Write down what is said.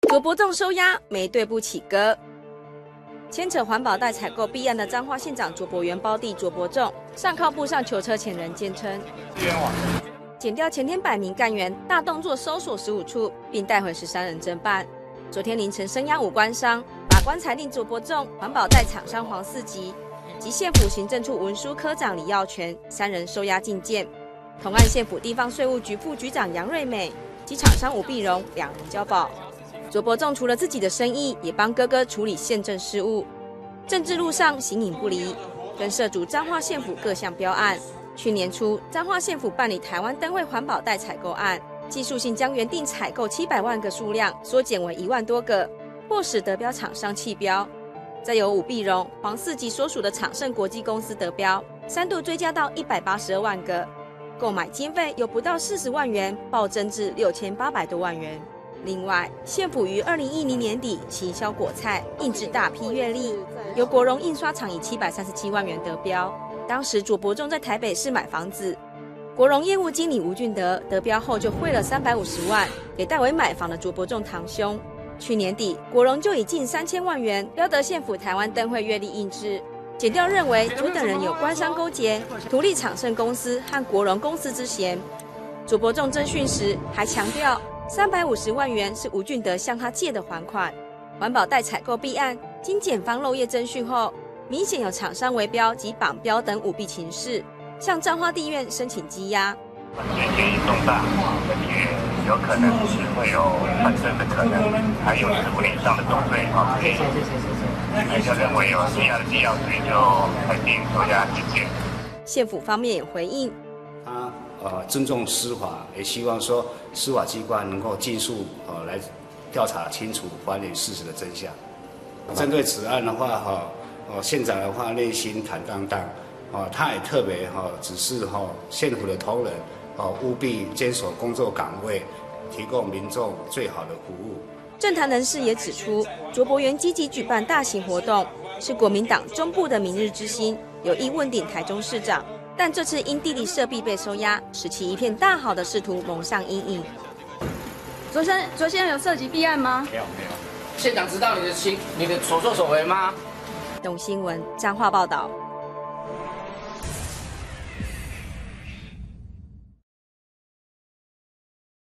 卓伯仲收押，没对不起哥。牵扯环保袋采购弊案的彰化县长卓伯源胞弟卓伯仲，上铐步上囚车前人坚称，检调前天摆明干员，大动作搜索15处，并带回13人侦办。昨天凌晨声押5官商，法官裁定卓伯仲、环保袋厂商黄四吉及县府行政处文书科长李耀全3人收押禁见。同案县府地方税务局副局长杨瑞美及厂商吴碧荣2人交保。卓伯仲除了自己的生意，也帮哥哥处理县政事务，政治路上形影不离，更涉足彰化县府各项标案。去年初，彰化县府办理台湾灯会环保袋采购案，技术性将原定采购700万个数量缩减为1万多个，迫使得标厂商弃标。再由吴碧荣、黄四吉所属的场盛国际公司得标，3度追加到182万个，购买经费由不到40万元暴增至6800多万元。另外，县府于2010年底行销果菜，印制大批月历，由国荣印刷厂以737万元得标。当时卓伯仲在台北市买房子，国荣业务经理吴俊德得标后就汇了350万给代为买房的卓伯仲堂兄。去年底，国荣就以近3000万元标得县府台湾灯会月历印制。检调认为卓等人有官商勾结，图利场盛公司和国荣公司之嫌。卓伯仲侦讯时还强调，350万元是吴俊德向他借的还款。环保袋采购弊案，经检方漏夜侦讯后，明显有厂商围标及绑标等舞弊情事，向彰化地院申请羁押。 嫌疑重大，而且有可能是会有犯罪的可能，还有是违上的重罪，所以就认为有必要的必要，所以就裁定收押禁见。 县府方面也回应， 尊重司法，也希望说司法机关能够尽速来调查清楚，还原事实的真相。针对此案的话，县长的话内心坦荡荡，他也特别指示县府的同仁务必坚守工作岗位，提供民众最好的服务。 政坛人士也指出，卓伯源积极举办大型活动，是国民党中部的明日之星，有意问鼎台中市长。但这次因弟弟涉弊被收押，使其一片大好的仕途蒙上阴影。 昨天有涉及弊案吗？ 没有。县长知道你的所作所为吗？ 董新闻彰化报道。